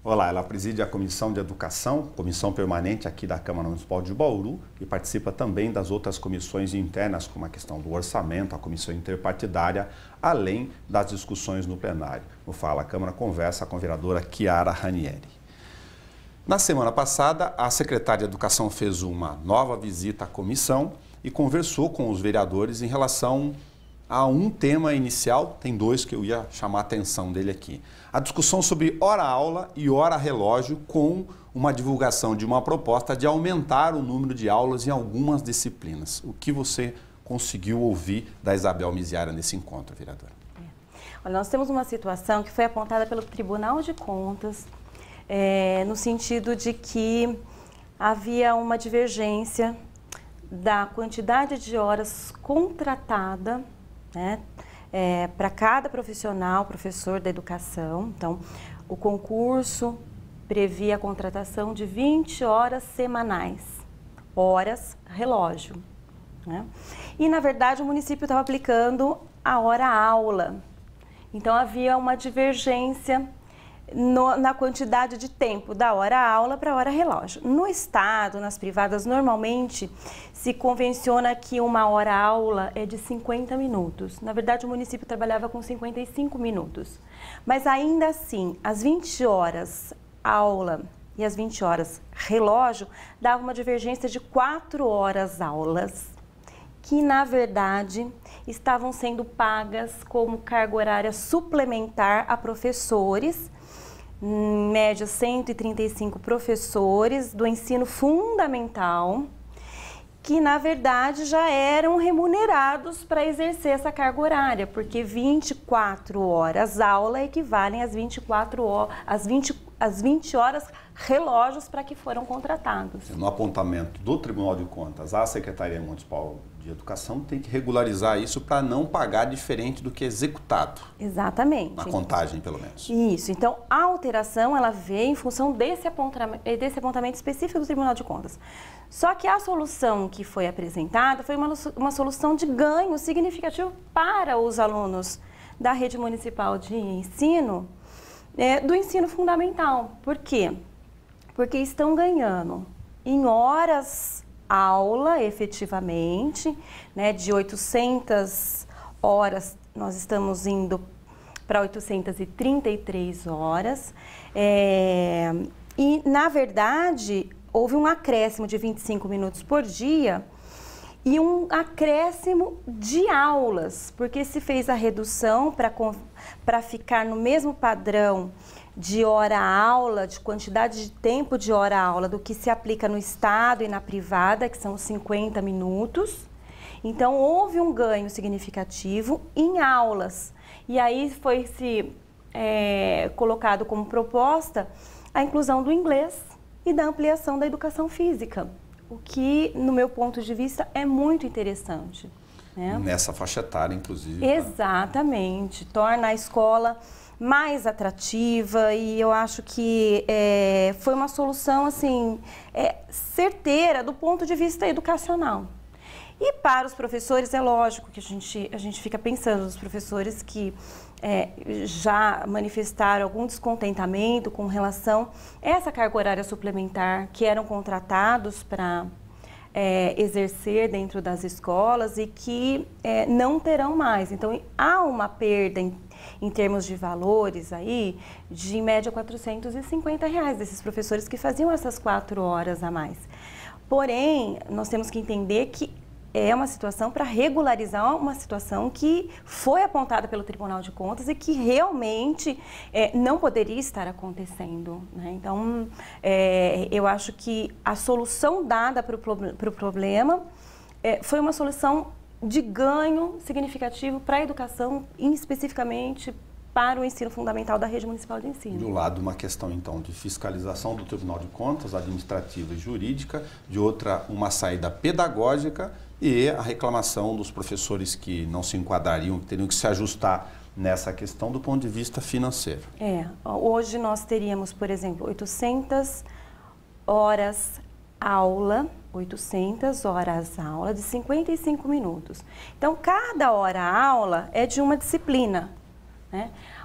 Olá, ela preside a Comissão de Educação, comissão permanente aqui da Câmara Municipal de Bauru, e participa também das outras comissões internas, como a questão do orçamento, a comissão interpartidária, além das discussões no plenário. No Fala Câmara conversa com a vereadora Chiara Ranieri. Na semana passada, a secretária de Educação fez uma nova visita à comissão e conversou com os vereadores em relação a um tema inicial, tem dois que eu ia chamar a atenção dele aqui. A discussão sobre hora-aula e hora-relógio com uma divulgação de uma proposta de aumentar o número de aulas em algumas disciplinas. O que você conseguiu ouvir da Isabel Miziara nesse encontro, vereadora? Olha, nós temos uma situação que foi apontada pelo Tribunal de Contas, no sentido de que havia uma divergência da quantidade de horas contratada, né, para cada profissional, professor da educação. Então, o concurso previa a contratação de 20 horas semanais, horas relógio, né? E, na verdade, o município estava aplicando a hora-aula. Então, havia uma divergência na quantidade de tempo da hora-aula para a hora-relógio. No Estado, nas privadas, normalmente se convenciona que uma hora-aula é de 50 minutos. Na verdade, o município trabalhava com 55 minutos. Mas ainda assim, as 20 horas aula e as 20 horas relógio davam uma divergência de 4 horas aulas, que na verdade estavam sendo pagas como carga horária suplementar a professores, em média 135 professores do ensino fundamental, que na verdade já eram remunerados para exercer essa carga horária, porque 24 horas aula equivalem às 20 horas relógios para que foram contratados. No apontamento do Tribunal de Contas, a Secretaria Municipal de Educação tem que regularizar isso para não pagar diferente do que é executado. Exatamente. Na contagem, pelo menos. Isso. Então, a alteração, ela veio em função desse apontamento específico do Tribunal de Contas. Só que a solução que foi apresentada foi uma solução de ganho significativo para os alunos da rede municipal de ensino, do ensino fundamental. Por quê? Porque estão ganhando em horas aula, efetivamente, né, de 800 horas, nós estamos indo para 833 horas, e, na verdade, houve um acréscimo de 25 minutos por dia e um acréscimo de aulas, porque se fez a redução para ficar no mesmo padrão de hora-aula, de quantidade de tempo de hora-aula do que se aplica no Estado e na privada, que são 50 minutos. Então, houve um ganho significativo em aulas. E aí foi-se colocado como proposta a inclusão do inglês e da ampliação da educação física, o que, no meu ponto de vista, é muito interessante, né? Nessa faixa etária, inclusive. Exatamente. Torna a escola mais atrativa, e eu acho que foi uma solução assim, certeira do ponto de vista educacional. E para os professores, é lógico que a gente fica pensando nos professores que já manifestaram algum descontentamento com relação a essa carga horária suplementar, que eram contratados para exercer dentro das escolas e que não terão mais. Então, há uma perda em termos de valores aí, de em média R$450 desses professores que faziam essas 4 horas a mais. Porém, nós temos que entender que é uma situação para regularizar uma situação que foi apontada pelo Tribunal de Contas e que realmente não poderia estar acontecendo, né? Então, eu acho que a solução dada para o problema foi uma solução de ganho significativo para a educação, especificamente para o ensino fundamental da rede municipal de ensino. De um lado, uma questão, então, de fiscalização do Tribunal de Contas, administrativa e jurídica, de outra, uma saída pedagógica e a reclamação dos professores que não se enquadrariam, que teriam que se ajustar nessa questão do ponto de vista financeiro. Hoje nós teríamos, por exemplo, 800 horas aula, 800 horas aula de 55 minutos. Então, cada hora aula é de uma disciplina, né?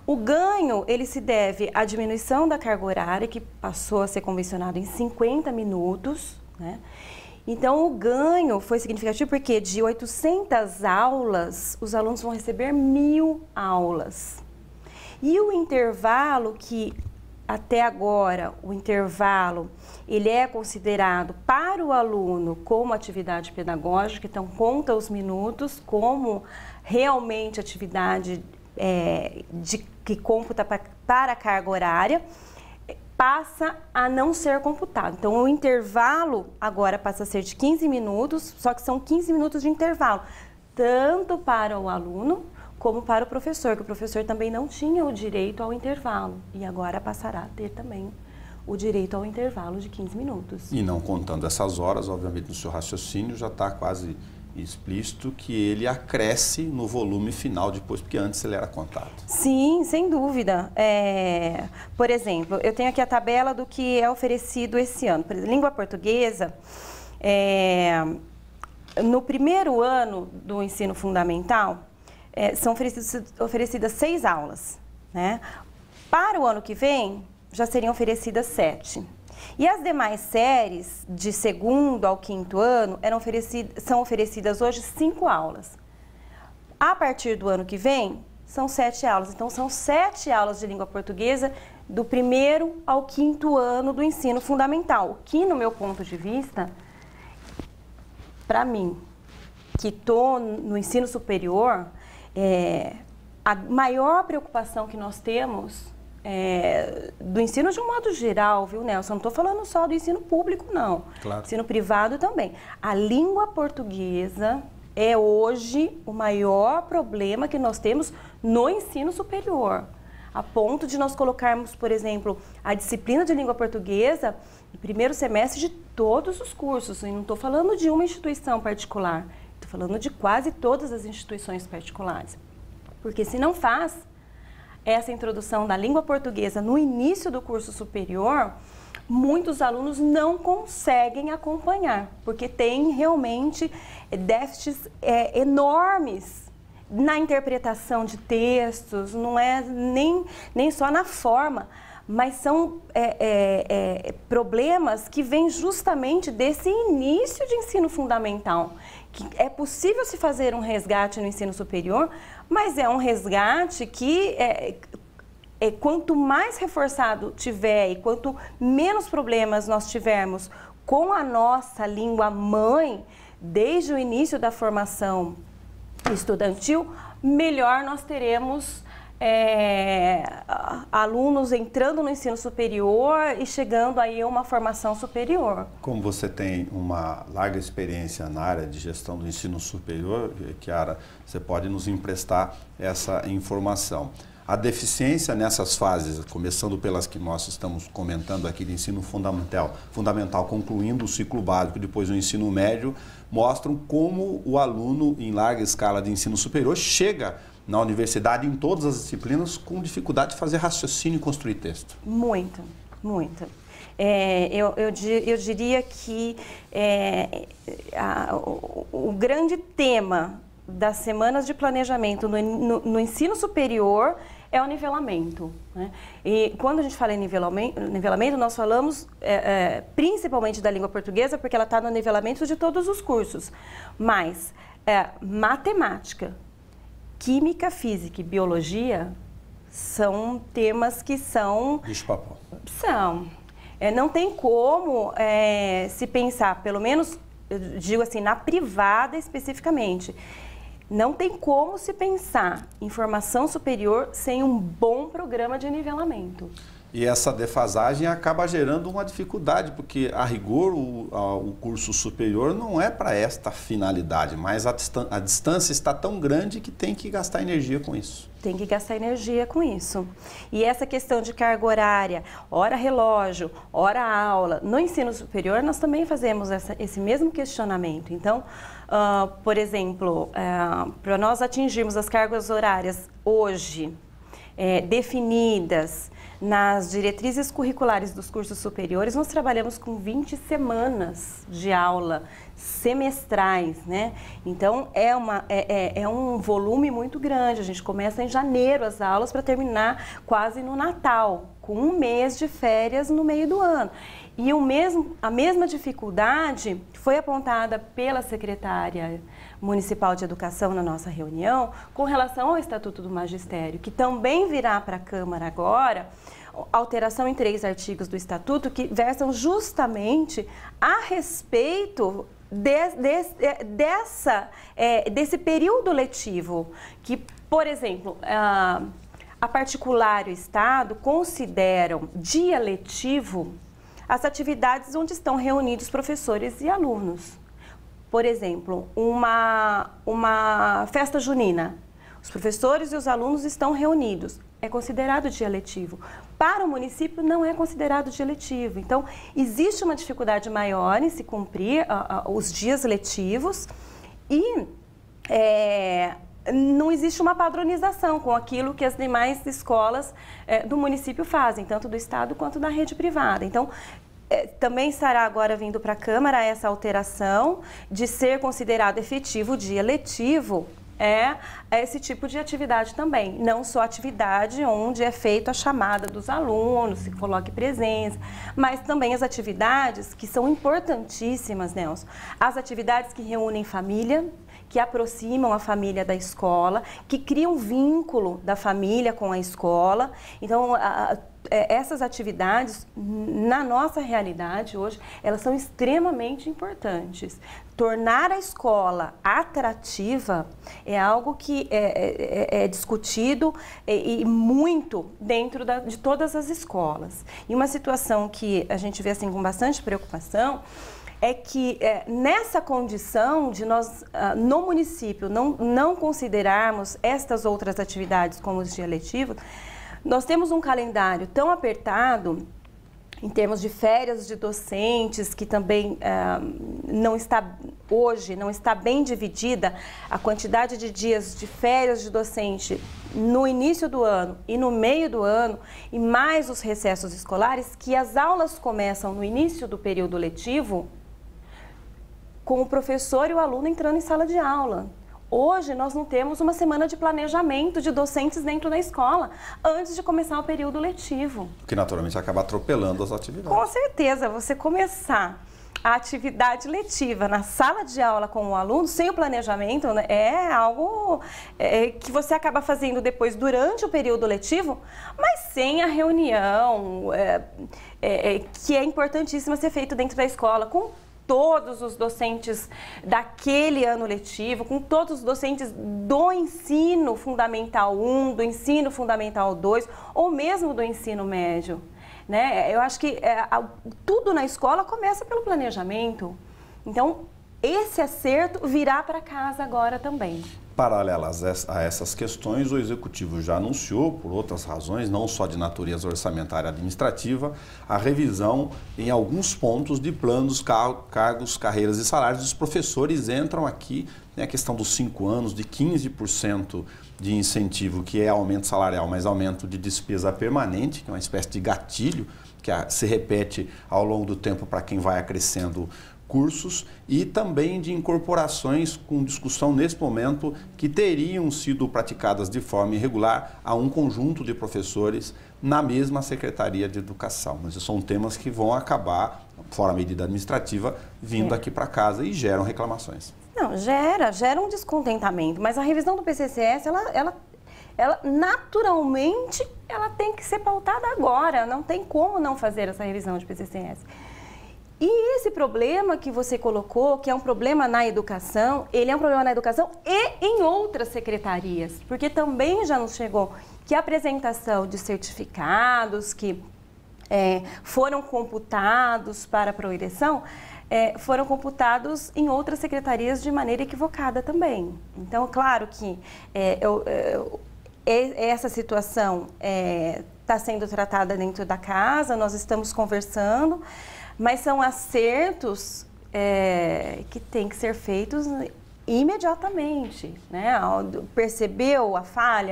O ganho, ele se deve à diminuição da carga horária, que passou a ser convencionado em 50 minutos, né? Então, o ganho foi significativo porque de 800 aulas, os alunos vão receber 1.000 aulas. E o intervalo, que até agora, o intervalo, ele é considerado para o aluno como atividade pedagógica, então conta os minutos como realmente atividade que computa para a carga horária, passa a não ser computado. Então, o intervalo agora passa a ser de 15 minutos, só que são 15 minutos de intervalo, tanto para o aluno como para o professor, que o professor também não tinha o direito ao intervalo, e agora passará a ter também o direito ao intervalo de 15 minutos. E não contando essas horas, obviamente, no seu raciocínio já está quase explícito que ele acresce no volume final depois, porque antes ele era contado. Sim, sem dúvida. Por exemplo, eu tenho aqui a tabela do que é oferecido esse ano. Por exemplo, língua portuguesa, no primeiro ano do ensino fundamental, são oferecidas 6 aulas, né? Para o ano que vem, já seriam oferecidas 7. E as demais séries, de segundo ao quinto ano, são oferecidas hoje 5 aulas. A partir do ano que vem, são 7 aulas. Então, são 7 aulas de língua portuguesa do primeiro ao quinto ano do ensino fundamental. O que, no meu ponto de vista, para mim, que estou no ensino superior, a maior preocupação que nós temos do ensino de um modo geral, viu, Nelson? Não estou falando só do ensino público, não. Claro. Ensino privado também. A língua portuguesa é hoje o maior problema que nós temos no ensino superior. A ponto de nós colocarmos, por exemplo, a disciplina de língua portuguesa no primeiro semestre de todos os cursos. E não estou falando de uma instituição particular, estou falando de quase todas as instituições particulares. Porque se não faz essa introdução da língua portuguesa no início do curso superior, muitos alunos não conseguem acompanhar, porque tem realmente déficits enormes na interpretação de textos, não é nem só na forma, mas são problemas que vêm justamente desse início de ensino fundamental, que é possível se fazer um resgate no ensino superior, mas é um resgate que quanto mais reforçado tiver e quanto menos problemas nós tivermos com a nossa língua mãe, desde o início da formação estudantil, melhor nós teremos alunos entrando no ensino superior e chegando aí a uma formação superior. Como você tem uma larga experiência na área de gestão do ensino superior, Chiara, você pode nos emprestar essa informação. A deficiência nessas fases, começando pelas que nós estamos comentando aqui de ensino fundamental, concluindo o ciclo básico, depois o ensino médio, mostram como o aluno em larga escala de ensino superior chega na universidade em todas as disciplinas com dificuldade de fazer raciocínio e construir texto. Muito, muito. Eu diria que o grande tema das semanas de planejamento no ensino superior é o nivelamento, né? E quando a gente fala em nivelamento nós falamos principalmente da língua portuguesa, porque ela está no nivelamento de todos os cursos, mas matemática, química, física e biologia são temas que são... Bicho-papão. São. Não tem como se pensar, pelo menos, eu digo assim, na privada especificamente, não tem como se pensar em formação superior sem um bom programa de nivelamento. E essa defasagem acaba gerando uma dificuldade, porque a rigor o curso superior não é para esta finalidade, mas a distância está tão grande que tem que gastar energia com isso. Tem que gastar energia com isso. E essa questão de carga horária, hora relógio, hora aula, no ensino superior nós também fazemos esse mesmo questionamento. Então, por exemplo, para nós atingirmos as cargas horárias hoje, definidas nas diretrizes curriculares dos cursos superiores, nós trabalhamos com 20 semanas de aula semestrais, né? Então, é um volume muito grande. A gente começa em janeiro as aulas para terminar quase no Natal, com um mês de férias no meio do ano. E a mesma dificuldade foi apontada pela secretária municipal de educação na nossa reunião com relação ao Estatuto do Magistério, que também virá para a Câmara agora, alteração em 3 artigos do Estatuto que versam justamente a respeito desse período letivo, que, por exemplo, a particular e o Estado consideram dia letivo as atividades onde estão reunidos professores e alunos. Por exemplo, uma festa junina, os professores e os alunos estão reunidos, é considerado dia letivo. Para o município não é considerado dia letivo. Então, existe uma dificuldade maior em se cumprir os dias letivos e não existe uma padronização com aquilo que as demais escolas do município fazem, tanto do Estado quanto da rede privada. Então, também estará agora vindo para a Câmara essa alteração de ser considerado efetivo o dia letivo esse tipo de atividade também, não só atividade onde é feita a chamada dos alunos, se coloque presença, mas também as atividades que são importantíssimas, Nelson, as atividades que reúnem família, que aproximam a família da escola, que criam vínculo da família com a escola. Então, essas atividades, na nossa realidade hoje, elas são extremamente importantes. Tornar a escola atrativa é algo que é discutido e muito dentro de todas as escolas. E uma situação que a gente vê assim com bastante preocupação é que nessa condição de nós, no município, não considerarmos estas outras atividades como os dias letivos, nós temos um calendário tão apertado em termos de férias de docentes, que também hoje não está bem dividida a quantidade de dias de férias de docente no início do ano e no meio do ano, e mais os recessos escolares, que as aulas começam no início do período letivo, com o professor e o aluno entrando em sala de aula. Hoje, nós não temos uma semana de planejamento de docentes dentro da escola, antes de começar o período letivo. Que naturalmente acaba atropelando as atividades. Com certeza, você começar a atividade letiva na sala de aula com o aluno, sem o planejamento, né, é algo que você acaba fazendo depois durante o período letivo, mas sem a reunião, que é importantíssima ser feita dentro da escola, com todos os docentes daquele ano letivo, com todos os docentes do ensino fundamental 1, do ensino fundamental 2, ou mesmo do ensino médio, né? Eu acho que tudo na escola começa pelo planejamento. Então, esse acerto virá para casa agora também. Paralelas a essas questões, o Executivo já anunciou, por outras razões, não só de natureza orçamentária e administrativa, a revisão em alguns pontos de planos, cargos, carreiras e salários dos professores. Entram aqui, né, a questão dos 5 anos, de 15% de incentivo, que é aumento salarial, mas aumento de despesa permanente, que é uma espécie de gatilho, que se repete ao longo do tempo para quem vai acrescendo cursos, e também de incorporações com discussão nesse momento que teriam sido praticadas de forma irregular a um conjunto de professores na mesma Secretaria de Educação. Mas são temas que vão acabar, fora a medida administrativa, vindo aqui para casa e geram reclamações. Não, gera um descontentamento, mas a revisão do PCCS, ela naturalmente ela tem que ser pautada agora, não tem como não fazer essa revisão de PCCS. E esse problema que você colocou, que é um problema na educação, ele é um problema na educação e em outras secretarias, porque também já nos chegou que a apresentação de certificados que foram computados para a proeleição, foram computados em outras secretarias de maneira equivocada também. Então, claro que essa situação está sendo tratada dentro da casa, nós estamos conversando, mas são acertos que têm que ser feitos imediatamente, né? Percebeu a falha?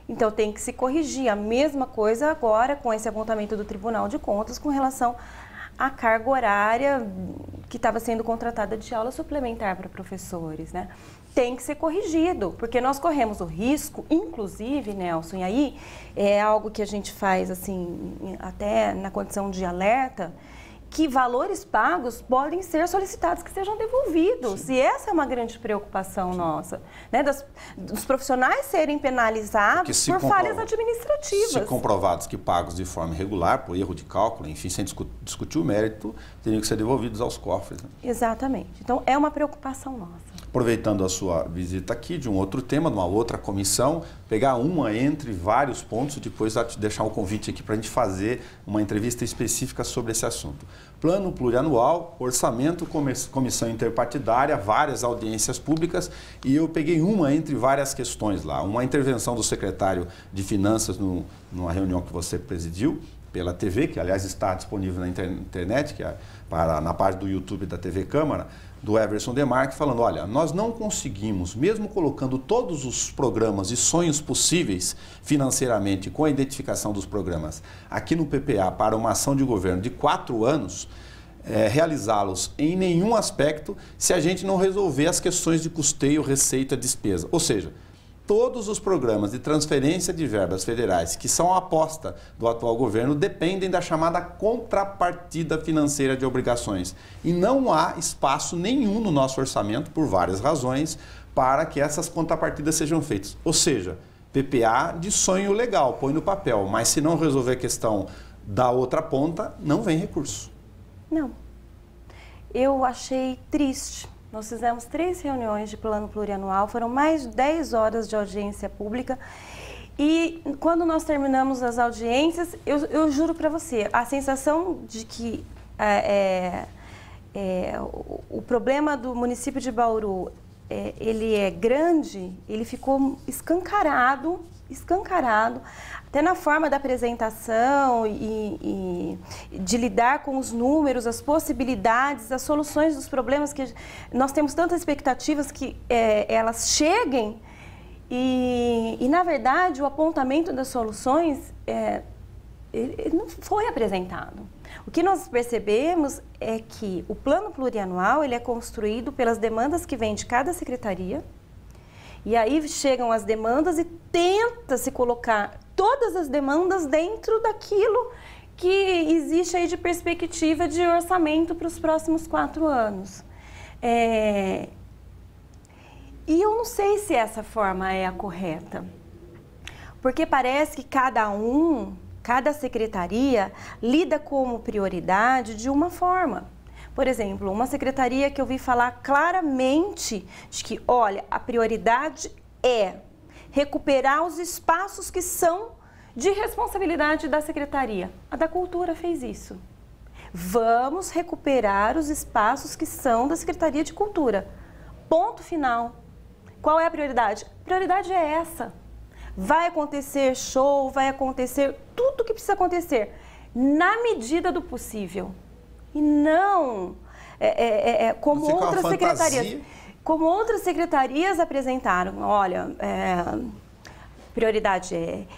Então tem que se corrigir. A mesma coisa agora com esse apontamento do Tribunal de Contas com relação à carga horária que estava sendo contratada de aula suplementar para professores, né? Tem que ser corrigido, porque nós corremos o risco, inclusive, Nelson, e aí é algo que a gente faz assim, até na condição de alerta, que valores pagos podem ser solicitados que sejam devolvidos. Sim. E essa é uma grande preocupação nossa, né? Dos profissionais serem penalizados por falhas administrativas. Se comprovados que pagos de forma irregular, por erro de cálculo, enfim, sem discutir o mérito, teriam que ser devolvidos aos cofres. Né? Exatamente. Então, é uma preocupação nossa. Aproveitando a sua visita aqui de um outro tema, de uma outra comissão, pegar uma entre vários pontos e depois deixar um convite aqui para a gente fazer uma entrevista específica sobre esse assunto. Plano plurianual, orçamento, comissão interpartidária, várias audiências públicas e eu peguei uma entre várias questões lá. Uma intervenção do secretário de Finanças numa reunião que você presidiu pela TV, que aliás está disponível na internet, que é na página do YouTube da TV Câmara, do Everson Demarque, falando, olha, nós não conseguimos, mesmo colocando todos os programas e sonhos possíveis financeiramente com a identificação dos programas aqui no PPA para uma ação de governo de 4 anos, realizá-los em nenhum aspecto se a gente não resolver as questões de custeio, receita, despesa. Ou seja, todos os programas de transferência de verbas federais que são a aposta do atual governo dependem da chamada contrapartida financeira de obrigações. E não há espaço nenhum no nosso orçamento, por várias razões, para que essas contrapartidas sejam feitas. Ou seja, PPA de sonho legal, põe no papel, mas se não resolver a questão da outra ponta, não vem recurso. Não. Eu achei triste. Nós fizemos 3 reuniões de plano plurianual, foram mais de 10 horas de audiência pública e quando nós terminamos as audiências, eu juro para você, a sensação de que o problema do município de Bauru, ele é grande, ele ficou escancarado, até na forma da apresentação e de lidar com os números, as possibilidades, as soluções dos problemas que nós temos tantas expectativas que elas cheguem e na verdade, o apontamento das soluções ele não foi apresentado. O que nós percebemos é que o plano plurianual ele é construído pelas demandas que vêm de cada secretaria. E aí chegam as demandas e tenta-se colocar todas as demandas dentro daquilo que existe aí de perspectiva de orçamento para os próximos 4 anos. E eu não sei se essa forma é a correta, porque parece que cada secretaria lida como prioridade de uma forma. Por exemplo, uma secretaria que eu vi falar claramente de que, olha, a prioridade é recuperar os espaços que são de responsabilidade da secretaria. A da Cultura fez isso. Vamos recuperar os espaços que são da Secretaria de Cultura. Ponto final. Qual é a prioridade? A prioridade é essa. Vai acontecer show, vai acontecer tudo o que precisa acontecer na medida do possível. E não como outras secretarias. Como outras secretarias apresentaram, olha, prioridade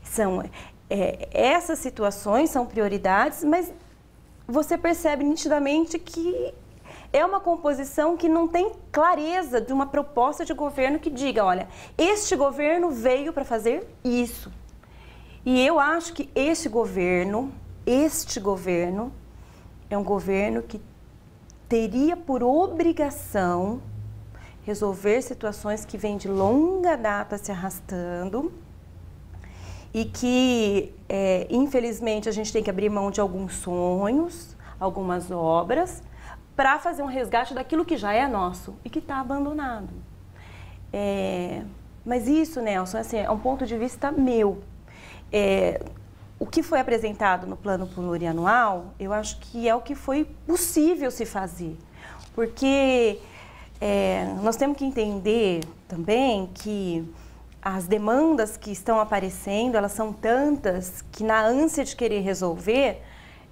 essas situações são prioridades, mas você percebe nitidamente que é uma composição que não tem clareza de uma proposta de governo que diga, olha, este governo veio para fazer isso. E eu acho que este governo é um governo que teria por obrigação resolver situações que vêm de longa data se arrastando e que, infelizmente, a gente tem que abrir mão de alguns sonhos, algumas obras, para fazer um resgate daquilo que já é nosso e que está abandonado. Mas isso, Nelson, assim, é um ponto de vista meu. O que foi apresentado no plano plurianual, eu acho que é o que foi possível se fazer. Porque nós temos que entender também que as demandas que estão aparecendo, elas são tantas que na ânsia de querer resolver,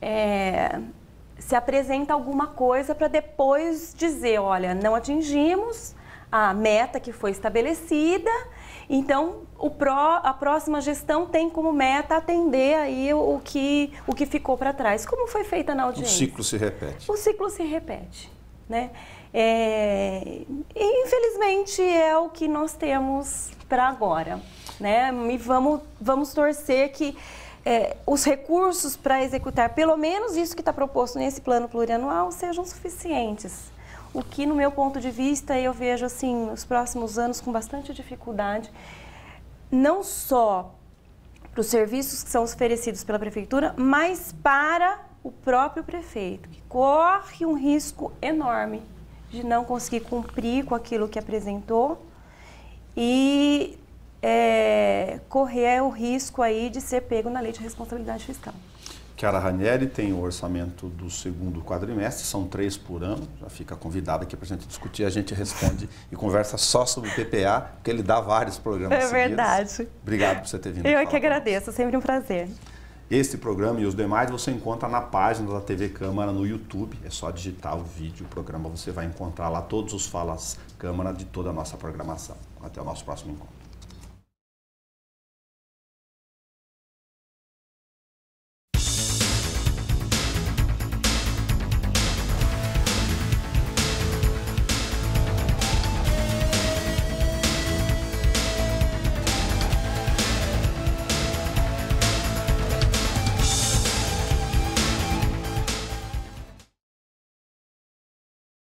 se apresenta alguma coisa para depois dizer, olha, não atingimos a meta que foi estabelecida Então, a próxima gestão tem como meta atender aí o que ficou para trás. Como foi feita na audiência? O ciclo se repete. O ciclo se repete, né? E, infelizmente, é o que nós temos para agora, né? E vamos torcer que os recursos para executar pelo menos isso que está proposto nesse plano plurianual sejam suficientes. O que, no meu ponto de vista, eu vejo assim, nos próximos anos com bastante dificuldade, não só para os serviços que são oferecidos pela Prefeitura, mas para o próprio prefeito, que corre um risco enorme de não conseguir cumprir com aquilo que apresentou e correr o risco aí de ser pego na lei de responsabilidade fiscal. Chiara Ranieri tem o orçamento do segundo quadrimestre, são 3 por ano, já fica convidada aqui para a gente discutir, a gente responde e conversa só sobre o PPA, porque ele dá vários programas seguidos. É verdade. Obrigado por você ter vindo. Eu que agradeço, sempre um prazer. Este programa e os demais você encontra na página da TV Câmara no YouTube, é só digitar o vídeo, o programa, você vai encontrar lá todos os Falas Câmara de toda a nossa programação. Até o nosso próximo encontro.